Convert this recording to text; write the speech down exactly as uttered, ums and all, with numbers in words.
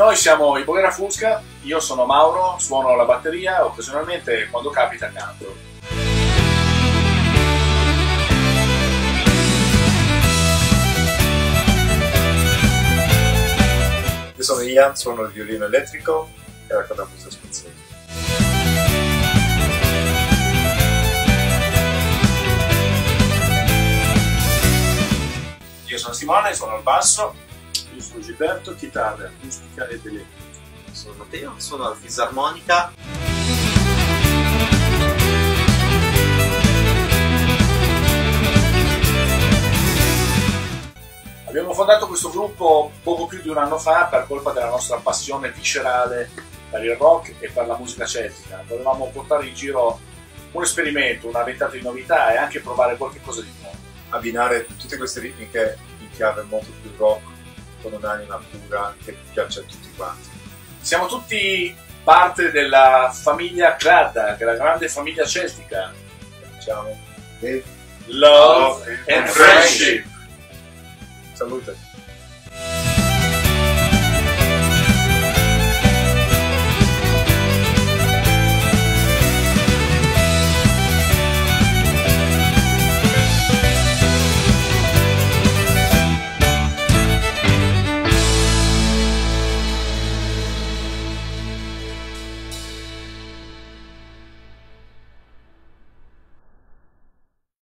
Noi siamo i Boghera Fusca, io sono Mauro, suono la batteria, occasionalmente quando capita canto. Io sono Ian, suono il violino elettrico e racconto musica scozzese. Io sono Simone, suono il basso. Io sono Gilberto, chitarra acustica ed elettrica. Sono Matteo, suono la fisarmonica. Abbiamo fondato questo gruppo poco più di un anno fa per colpa della nostra passione viscerale per il rock e per la musica celtica. Volevamo portare in giro un esperimento, una ventata di novità e anche provare qualche cosa di nuovo. Abbinare tutte queste ritmiche in chiave molto più rock, con un'anima pura che piace a tutti quanti. Siamo tutti parte della famiglia Cradda, che è la grande famiglia celtica. Diciamo, live, Love and friendship. salute.